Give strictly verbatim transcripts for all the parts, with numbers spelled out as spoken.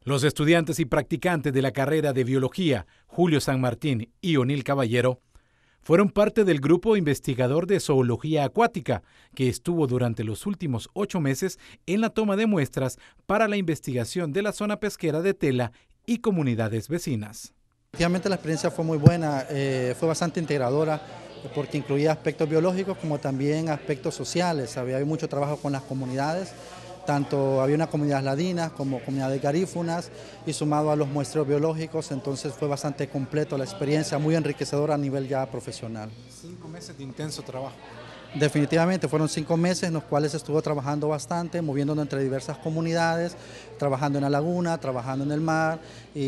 Los estudiantes y practicantes de la carrera de Biología, Julio San Martín y O'Neill Caballero, fueron parte del grupo investigador de zoología acuática, que estuvo durante los últimos ocho meses en la toma de muestras para la investigación de la zona pesquera de Tela y comunidades vecinas. Efectivamente la experiencia fue muy buena, eh, fue bastante integradora porque incluía aspectos biológicos como también aspectos sociales. Había mucho trabajo con las comunidades, tanto había una comunidad ladina como comunidades garífunas y sumado a los muestreos biológicos, entonces fue bastante completo la experiencia, muy enriquecedora a nivel ya profesional. Cinco meses de intenso trabajo. Definitivamente fueron cinco meses en los cuales estuvo trabajando bastante, moviéndonos entre diversas comunidades, trabajando en la laguna, trabajando en el mar,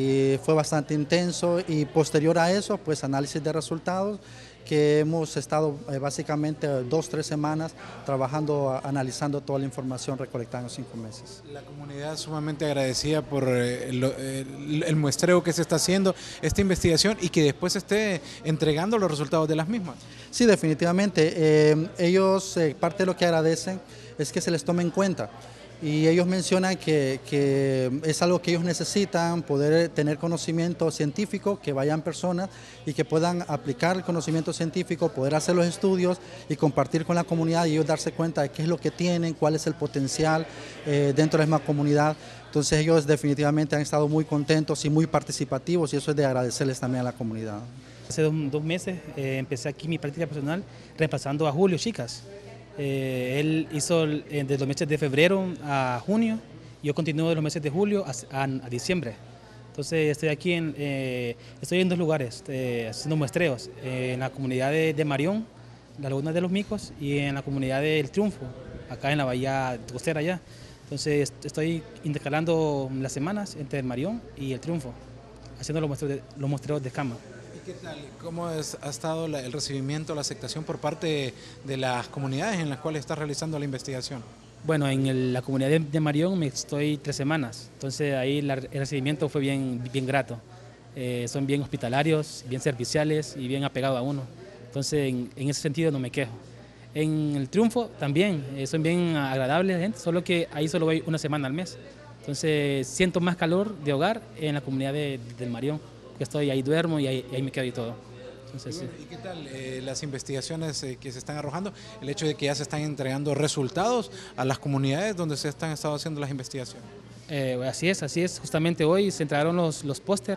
y fue bastante intenso. Y posterior a eso, pues análisis de resultados, que hemos estado eh, básicamente dos, tres semanas trabajando, a, analizando toda la información recolectada en los cinco meses. La comunidad es sumamente agradecida por eh, lo, eh, el muestreo que se está haciendo, esta investigación, y que después esté entregando los resultados de las mismas. Sí, definitivamente. Eh, ellos, eh, parte de lo que agradecen es que se les tome en cuenta. Y ellos mencionan que, que es algo que ellos necesitan, poder tener conocimiento científico, que vayan personas y que puedan aplicar el conocimiento científico, poder hacer los estudios y compartir con la comunidad y ellos darse cuenta de qué es lo que tienen, cuál es el potencial eh, dentro de la misma comunidad. Entonces ellos definitivamente han estado muy contentos y muy participativos y eso es de agradecerles también a la comunidad. Hace dos, dos meses eh, empecé aquí mi práctica profesional reemplazando a Julio Chicas. Eh, él hizo eh, desde los meses de febrero a junio, y yo continúo de los meses de julio a, a, a diciembre. Entonces estoy aquí, en, eh, estoy en dos lugares eh, haciendo muestreos, eh, en la comunidad de, de Marión, la Laguna de los Micos, y en la comunidad del Triunfo, acá en la bahía costera allá. Entonces estoy intercalando las semanas entre el Marión y el Triunfo, haciendo los muestreos de, los muestreos de escama. ¿Qué tal? ¿Cómo es, ha estado la, el recibimiento, la aceptación por parte de las comunidades en las cuales estás realizando la investigación? Bueno, en el, la comunidad de, de Marión me estoy tres semanas, entonces ahí la, el recibimiento fue bien, bien grato. Eh, son bien hospitalarios, bien serviciales y bien apegados a uno. Entonces en, en ese sentido no me quejo. En el Triunfo también, eh, son bien agradables, gente, solo que ahí solo voy una semana al mes. Entonces siento más calor de hogar en la comunidad de, del Marión. Que estoy ahí, duermo y ahí, ahí me quedo y todo. Entonces, y, bueno, ¿y qué tal eh, las investigaciones eh, que se están arrojando? El hecho de que ya se están entregando resultados a las comunidades donde se están estado haciendo las investigaciones. Eh, así es, así es. Justamente hoy se entregaron los, los póster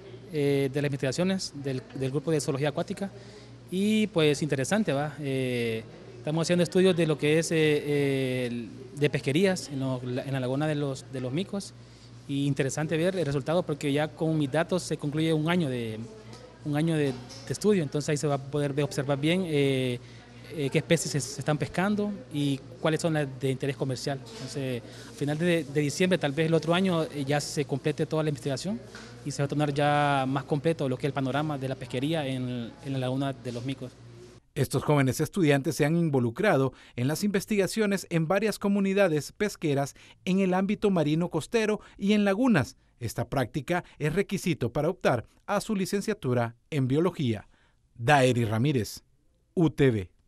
eh, de las investigaciones del, del grupo de zoología acuática y pues interesante, ¿va? Eh, estamos haciendo estudios de lo que es eh, eh, de pesquerías en, lo, en la laguna de los, de los Micos. Y interesante ver el resultado porque ya con mis datos se concluye un año de, un año de, de estudio, entonces ahí se va a poder ver, observar bien eh, eh, qué especies se, se están pescando y cuáles son las de interés comercial. Entonces, a final de, de diciembre, tal vez el otro año, eh, ya se complete toda la investigación y se va a tornar ya más completo lo que es el panorama de la pesquería en, en la laguna de los Micos. Estos jóvenes estudiantes se han involucrado en las investigaciones en varias comunidades pesqueras en el ámbito marino costero y en lagunas. Esta práctica es requisito para optar a su licenciatura en biología. Daeri Ramírez, U T V.